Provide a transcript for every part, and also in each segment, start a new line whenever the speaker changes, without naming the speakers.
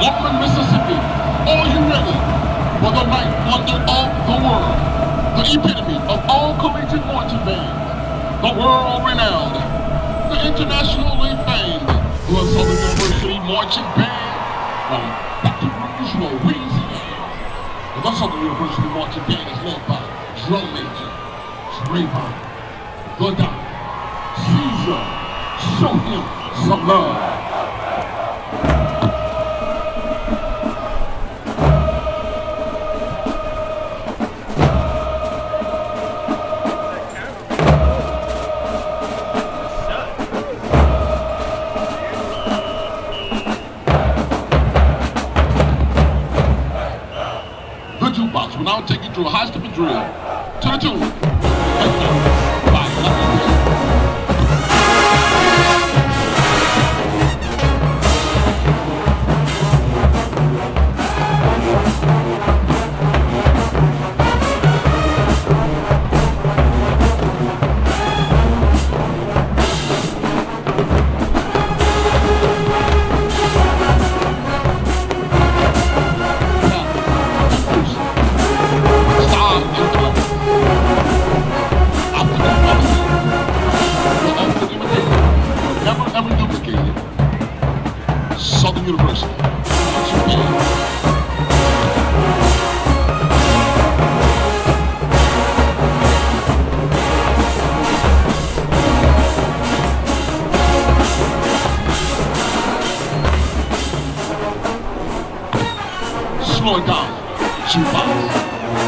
Lauren, Mississippi. Are you ready for the ninth wonder of the world? The epitome of all collegiate marching bands. The world-renowned, the internationally famed La Southern University Marching Band from Baton Rouge, Louisiana. The La Southern University Marching Band is led by drum major Trayvon the Don Caesar. Show him some love. Jukebox will now take you through a high-stepping drill to the tune. Let's go. Bye. Southern University. Slow it down, jukebox.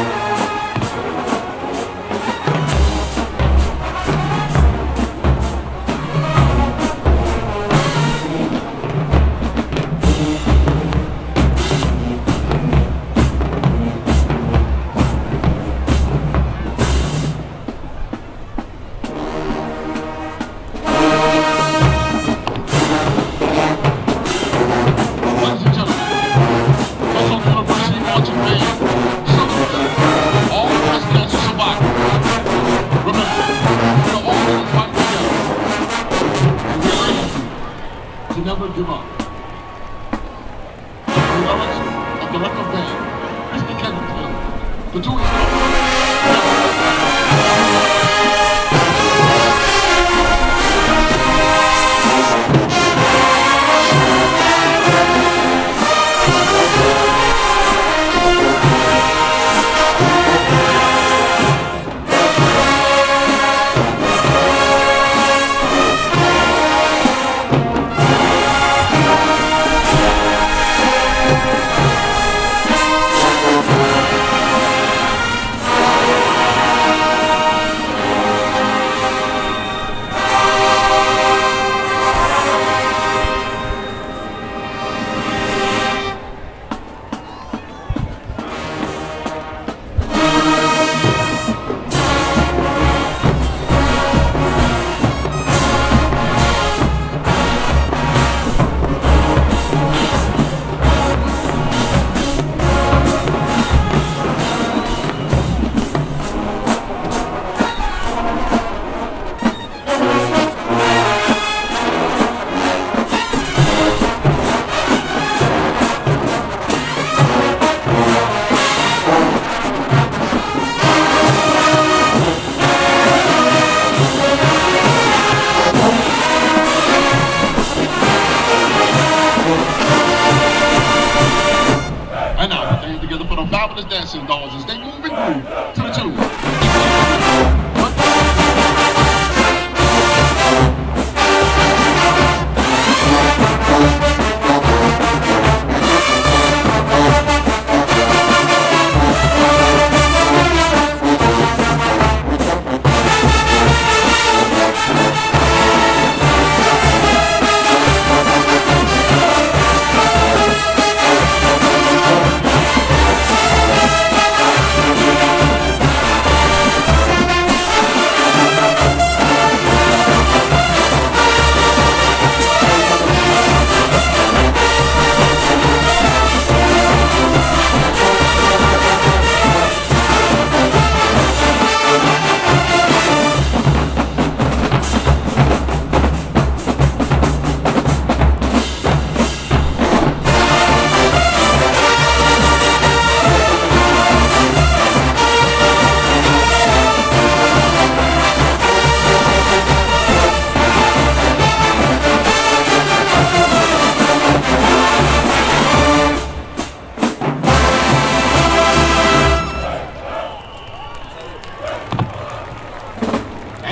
To never give up. The lyrics of the record band, Mr. Kennington, the two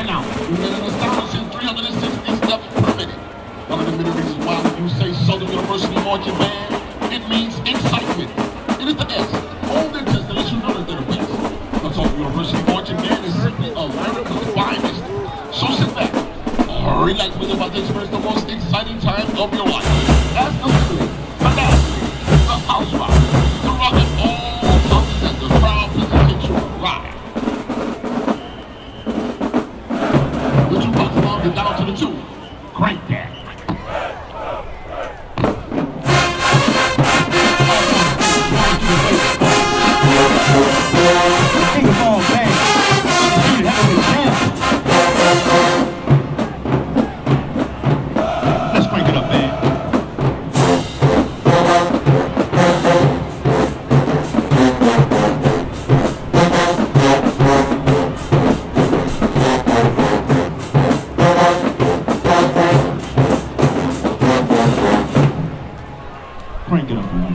And now, we get an astonishing 360 steps per minute. One of the many reasons why when you say Southern University Marching Band, it means excitement. It is the S. All the just to let you know that they're the best. The Southern University Marching Band is simply America's finest. So sit back, relax, we're about to experience the most exciting time of your life. As the Philly, the Nasty, the House Rock, the rock of all houses as the crowd presents you a ride. The jukebox along get down to the two. Crank that.
King of all bands, undisputed heavyweight champ. Let's crank it up, man. Crank it up, man.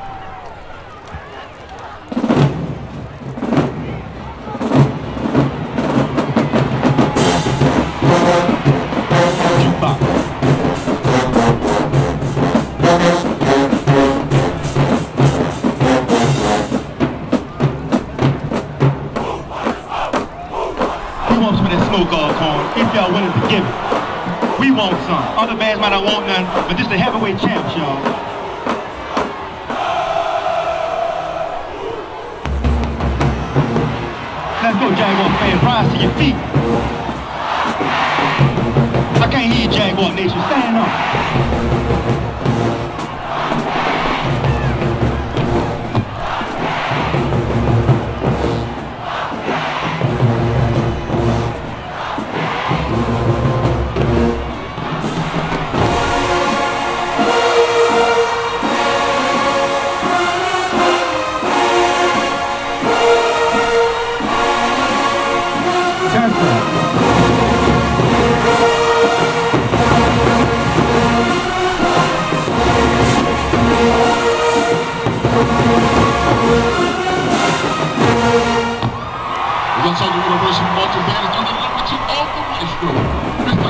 Smoke all corn, if y'all willing to give it. We want some. Other bands might not want none, but this the heavyweight champs, y'all. Let's go, Jaguar fans. Rise to your feet. I can't hear you, Jaguar Nation. Stand up.
The Southern University Marching Band is under the liberty of the maestro, Mr.